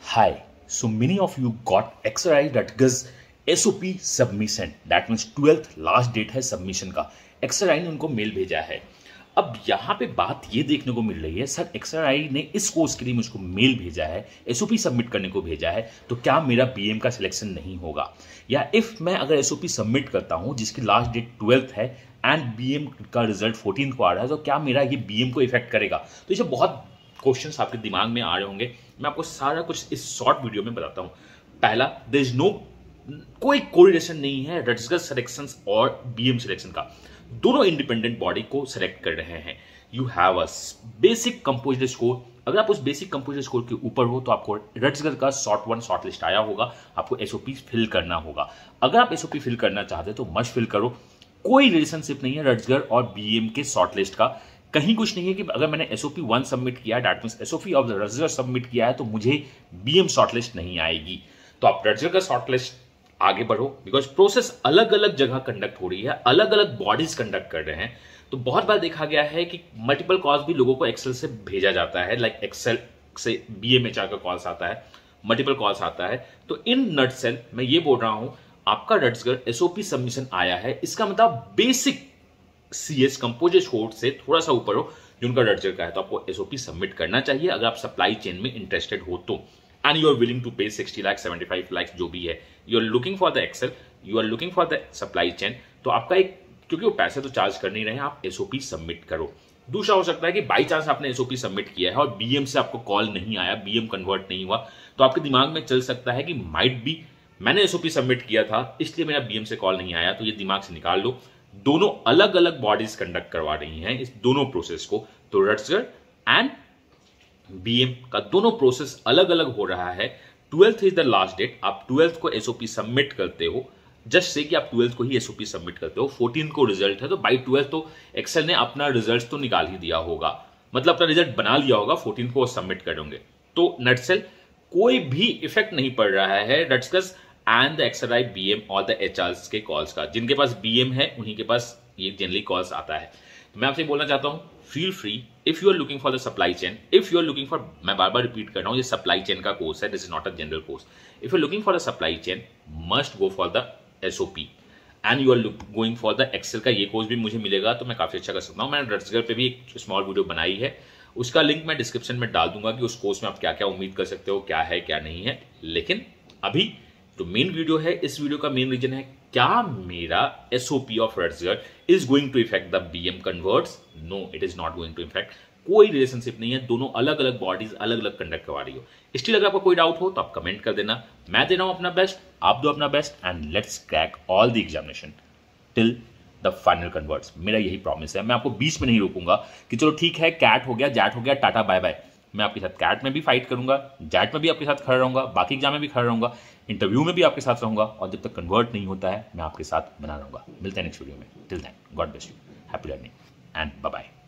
Hi. So many of you got XRI that gives SOP submission. That means 12th last date है submission का. XRI ने उनको mail भेजा है. अब यहाँ पे बात ये देखने को मिल रही है, सर XRI ने इस कोर्स के लिए मुझको मेल भेजा है, SOP सबमिट करने को भेजा है, तो क्या मेरा BM का सिलेक्शन नहीं होगा? या इफ मैं अगर SOP सबमिट करता हूँ जिसकी लास्ट डेट 12th है एंड BM का रिजल्ट 14th को आ रहा है, तो क्या मेरा ये BM को इफेक्ट करेगा? तो ये बहुत क्वेश्चंस आपके दिमाग में आ रहे होंगे. मैं आपको सारा कुछ इस शॉर्ट वीडियो में बताता हूं. पहला, देयर इज नो कोई कोरिलेशन नहीं है रटसगर सिलेक्शंस और BM सिलेक्शन का. दोनों इंडिपेंडेंट बॉडी को सिलेक्ट कर रहे हैं. You have a basic composite score. अगर आप उस बेसिक कंपोजिट स्कोर के ऊपर हो तो आपको रटसगर का शॉर्ट लिस्ट आया होगा. आपको SOP फिल करना होगा. अगर आप SOP फिल करना चाहते तो मस्ट फिल करो. कोई रिलेशनशिप नहीं है रटसगर और BM के शॉर्ट लिस्ट का. कहीं कुछ नहीं है कि अगर मैंने SOP 1 सबमिट किया है, that means SOP of the रटसगर सबमिट किया है तो मुझे BM शॉर्टलिस्ट नहीं आएगी. तो आप रटसगर का शॉर्टलिस्ट आगे बढ़ो, बिकॉज प्रोसेस अलग अलग जगह कंडक्ट हो रही है, अलग अलग बॉडीज कंडक्ट कर रहे हैं. तो बहुत बार देखा गया है कि मल्टीपल कॉल्स भी लोगों को एक्सेल से भेजा जाता है, लाइक एक्सेल से BMHR का कॉल्स आता है, मल्टीपल कॉल्स आता है. तो इन नटसेल मैं ये बोल रहा हूं, आपका रटसगर SOP सबमिशन आया है, इसका मतलब बेसिक CS कंपोजिट कोड से थोड़ा सा ऊपर हो जो उनका रटसगर का है, तो आपको SOP सबमिट करना चाहिए अगर आप सप्लाई चेन में इंटरेस्टेड हो तो. And you are willing to pay 60 lakh 75 lakh जो भी है. You are looking for the Excel, you are looking for the supply chain. तो आपका एक, क्योंकि वो पैसे तो चार्ज कर नहीं रहे हैं, आप SOP सबमिट करो. दूसरा हो सकता है कि बाई चांस आपने SOP सबमिट किया है और BM से आपको कॉल नहीं आया, BM कन्वर्ट नहीं हुआ, तो आपके दिमाग में चल सकता है कि माइट बी मैंने SOP सबमिट किया था इसलिए मेरा BM से कॉल नहीं आया. तो ये दिमाग से निकाल लो. दोनों अलग अलग बॉडीज कंडक्ट करवा रही हैं इस दोनों प्रोसेस को. तो रटसगर एंड BM का दोनों प्रोसेस अलग अलग हो रहा है. 12th is the last date. आप 12th को SOP सबमिट करते हो, जस्ट से कि आप 12th को ही SOP सबमिट करते हो. 14th को रिजल्ट है, तो बाई 12th तो एक्सेल ने अपना रिजल्ट तो निकाल ही दिया होगा, मतलब अपना रिजल्ट बना लिया होगा. 14th को सबमिट करेंगे. तो नटसेल कोई भी इफेक्ट नहीं पड़ रहा है रटसगर एंड द XRI BM और द HRs के कॉल्स का. जिनके पास BM है उन्हीं के पास ये जनरली कॉल्स आता है. तो मैं आपसे बोलना चाहता हूं, feel free if you are looking for the supply chain, if you are looking for, मैं बार बार रिपीट कर रहा हूं, ये सप्लाई चेन का कोर्स है, this is not a general course. If you are looking for the supply chain, must go for the SOP. And you are going for the Excel का ये कोर्स भी मुझे मिलेगा तो मैं काफी अच्छा कर सकता हूं. मैंने रटसगर पे भी एक स्मॉल वीडियो बनाई है, उसका लिंक मैं डिस्क्रिप्शन में डाल दूंगा कि उस कोर्स में आप क्या क्या उम्मीद कर सकते हो, क्या है क्या नहीं है. लेकिन अभी तो मेन वीडियो है, इस वीडियो का मेन रीजन है, क्या मेरा SOP ऑफ रटसगर is going to affect the BM converts? No, it is not going to affect. कोई रिलेशनशिप नहीं है, दोनों अलग अलग बॉडीज अलग अलग कंडक्ट करवा रही हो. स्टिल अगर आपको कोई डाउट हो तो आप कमेंट कर देना. मैं दे रहा हूं अपना बेस्ट, आप दो अपना best, and let's crack all the examination till the final converts. मेरा यही प्रॉमिस है. मैं आपको बीच में नहीं रोकूंगा कि चलो ठीक है, कैट हो गया, जैट हो गया, टाटा बाय बाय. मैं आपके साथ कैट में भी फाइट करूंगा, जैट में भी आपके साथ खड़ा रहूंगा, बाकी एग्जाम में भी खड़ा रहूंगा, इंटरव्यू में भी आपके साथ रहूंगा, और जब तक कन्वर्ट नहीं होता है मैं आपके साथ बना रहूंगा. मिलते हैं नेक्स्ट वीडियो में. Till then, God bless you, happy learning and bye bye.